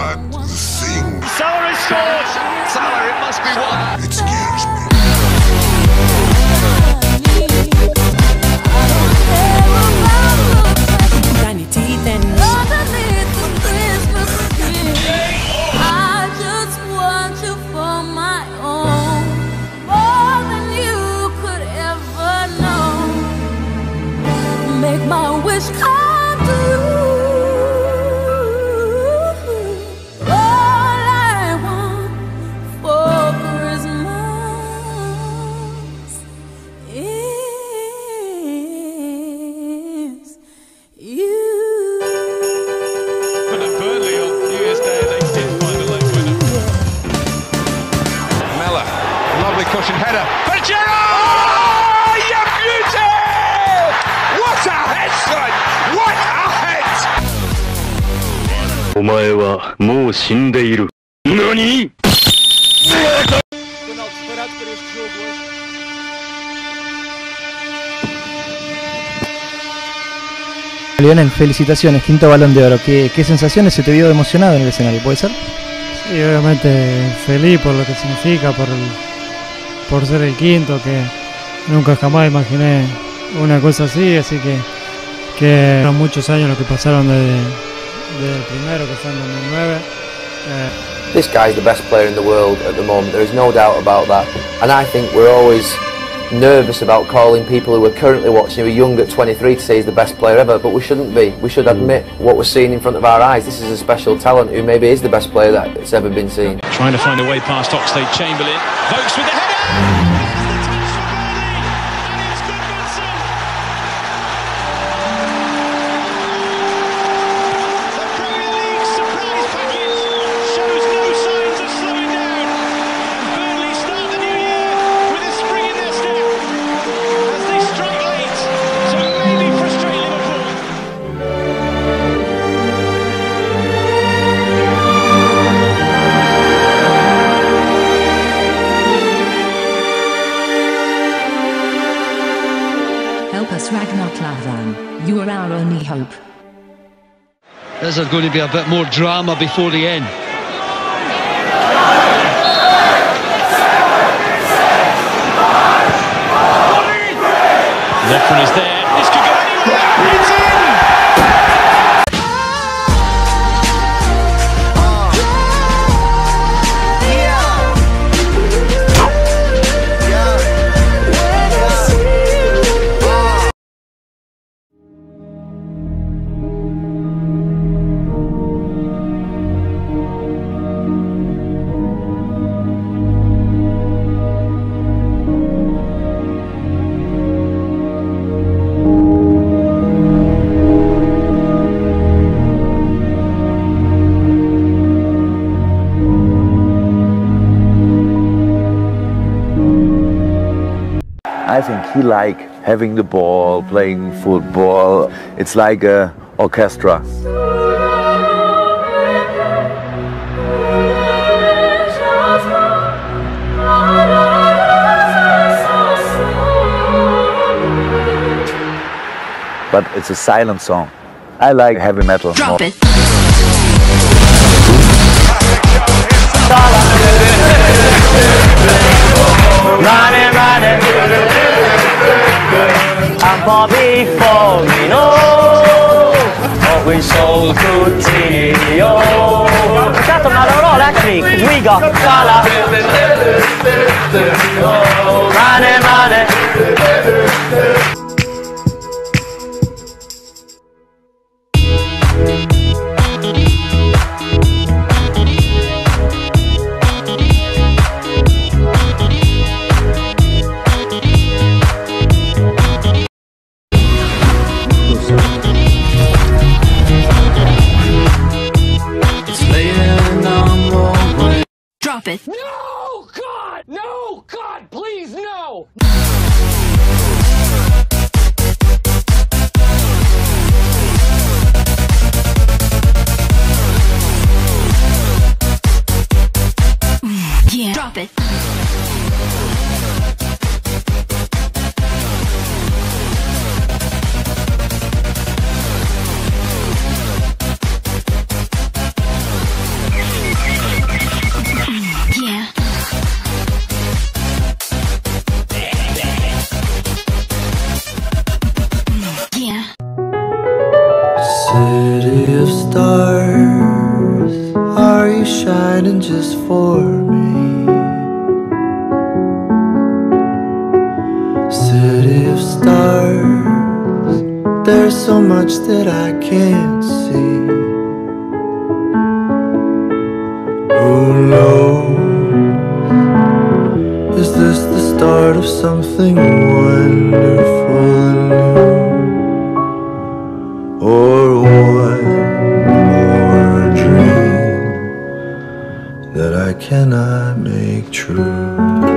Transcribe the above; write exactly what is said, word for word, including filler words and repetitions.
But the thing... Salah has scored! Salah, it must be one. It scares me. Tiny teeth and underneath the Christmas tree. I just want you for my own, more than you could ever know. Make my wish come true. Cushion header. Pajero! Oh, you beauty! What a head, son! What a head! お前はもう死んでいる。何? Lionel, felicitaciones, quinto Balón de Oro. ¿Qué, qué sensaciones se te vio emocionado en el escenario? ¿Puede ser? Sí, obviamente feliz por lo que significa, por el, por ser el quinto, que nunca jamás imaginé una cosa así, así que que fueron muchos años los que pasaron desde, desde el primero, que fue en dos mil nueve. Eh. This guy is the best player in the world at the moment, there is no doubt about that, and I think we're always nervous about calling people who are currently watching, who are young at twenty-three, to say he's the best player ever, but we shouldn't be. We should admit what we're seeing in front of our eyes. This is a special talent who maybe is the best player that's ever been seen. Trying to find a way past Oxlade-Chamberlain. Vokes with the header! Help us, Ragnar Klavan. You are our only hope. Is there going to be a bit more drama before the end? Lofren is there. This could go anywhere. It's in! I think he like having the ball, playing football. It's like a orchestra. But it's a silent song. I like heavy metal. Drop more. it. Running, running, I'm Bobby Formino, always so good to you. Certo, ma loro electric, we got Sala. Running, running. Drop it. No, God! No, God, please, no! Yeah. Drop it. shining just for me. City of stars, there's so much that I can't see. Who knows? Is this the start of something wonderful and new? Or one more dream that I cannot make true?